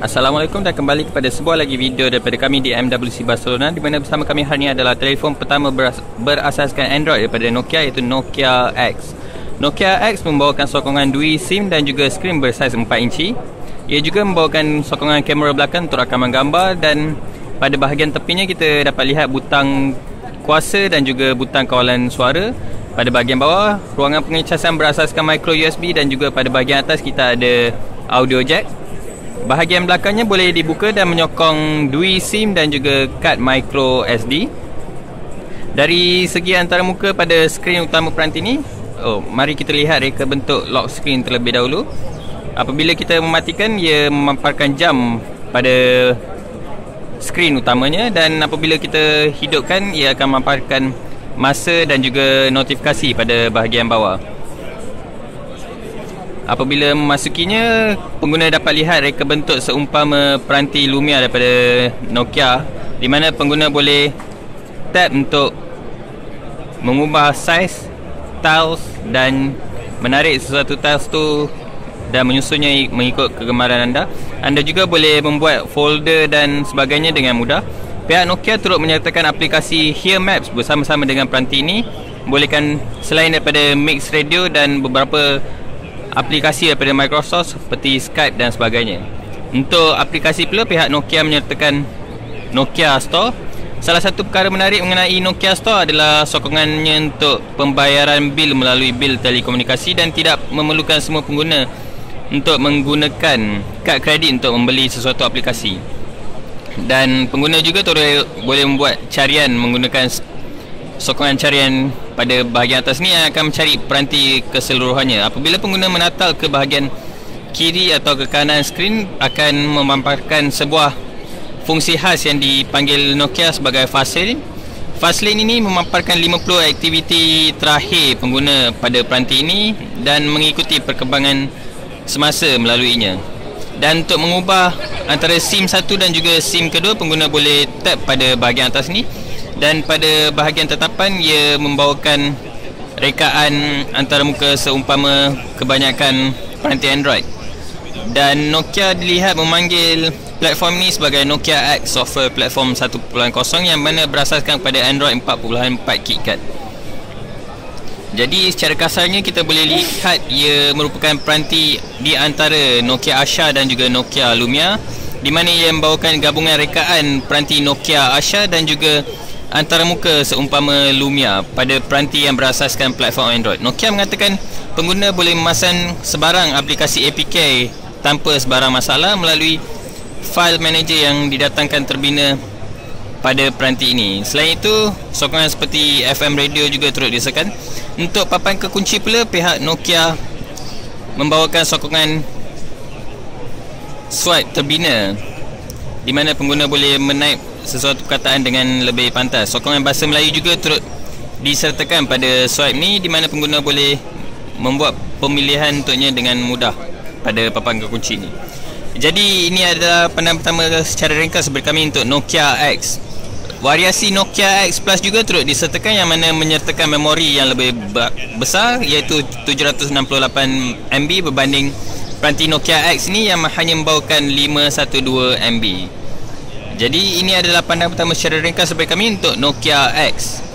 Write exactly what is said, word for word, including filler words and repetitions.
Assalamualaikum dan kembali kepada sebuah lagi video daripada kami di M W C Barcelona, di mana bersama kami hari ini adalah telefon pertama beras berasaskan Android daripada Nokia, iaitu Nokia X. Nokia X membawakan sokongan dui SIM dan juga skrin bersaiz empat inci. Ia juga membawakan sokongan kamera belakang untuk rakaman gambar, dan pada bahagian tepinya kita dapat lihat butang kuasa dan juga butang kawalan suara. Pada bahagian bawah, ruangan pengecasan berasaskan micro U S B, dan juga pada bahagian atas kita ada audio jack. Bahagian belakangnya boleh dibuka dan menyokong dui SIM dan juga kad micro S D. Dari segi antarmuka pada skrin utama peranti ini, oh, mari kita lihat reka bentuk lock screen terlebih dahulu. Apabila kita mematikan, ia memamparkan jam pada skrin utamanya, dan apabila kita hidupkan, ia akan memamparkan masa dan juga notifikasi pada bahagian bawah. Apabila memasukinya, pengguna dapat lihat reka bentuk seumpama peranti Lumia daripada Nokia, di mana pengguna boleh tap untuk mengubah saiz tiles dan menarik sesuatu tiles tu dan menyusunnya mengikut kegemaran anda. Anda juga boleh membuat folder dan sebagainya dengan mudah. Pihak Nokia turut menyertakan aplikasi Here Maps bersama-sama dengan peranti ini. Bolehkan selain daripada Mix Radio dan beberapa aplikasi daripada Microsoft seperti Skype dan sebagainya. Untuk aplikasi pula, pihak Nokia menyertakan Nokia Store. Salah satu perkara menarik mengenai Nokia Store adalah sokongannya untuk pembayaran bil melalui bil telekomunikasi, dan tidak memerlukan semua pengguna untuk menggunakan kad kredit untuk membeli sesuatu aplikasi. Dan pengguna juga boleh membuat carian menggunakan sokongan carian pada bahagian atas ni yang akan mencari peranti keseluruhannya. Apabila pengguna menatal ke bahagian kiri atau ke kanan skrin, akan memamparkan sebuah fungsi khas yang dipanggil Nokia sebagai Fast Lane. Fast Lane ini memamparkan lima puluh aktiviti terakhir pengguna pada peranti ini dan mengikuti perkembangan semasa melaluinya. Dan untuk mengubah antara SIM satu dan juga SIM kedua, pengguna boleh tap pada bahagian atas ni, dan pada bahagian tetapan ia membawakan rekaan antarmuka seumpama kebanyakan peranti Android. Dan Nokia dilihat memanggil platform ini sebagai Nokia X Software Platform satu titik kosong, yang mana berasaskan pada Android empat titik empat KitKat. Jadi secara kasarnya kita boleh lihat ia merupakan peranti di antara Nokia Asha dan juga Nokia Lumia, di mana ia membawakan gabungan rekaan peranti Nokia Asha dan juga antaramuka seumpama Lumia pada peranti yang berasaskan platform Android. Nokia mengatakan pengguna boleh memasang sebarang aplikasi A P K tanpa sebarang masalah melalui file manager yang didatangkan terbina pada peranti ini. Selain itu, sokongan seperti F M radio juga turut disediakan. Untuk papan kekunci pula, pihak Nokia membawakan sokongan swipe terbina, di mana pengguna boleh menaip sesuatu perkataan dengan lebih pantas. Sokongan bahasa Melayu juga turut disertakan pada swipe ni, di mana pengguna boleh membuat pemilihan untuknya dengan mudah pada papan kekunci ni. Jadi ini adalah pandangan pertama secara ringkas daripada kami untuk Nokia X. Variasi Nokia X Plus juga turut disertakan, yang mana menyertakan memori yang lebih besar, iaitu tujuh ratus enam puluh lapan M B berbanding peranti Nokia X ni yang hanya membawakan lima ratus dua belas M B. Jadi ini adalah pandangan pertama secara ringkas daripada kami untuk Nokia X.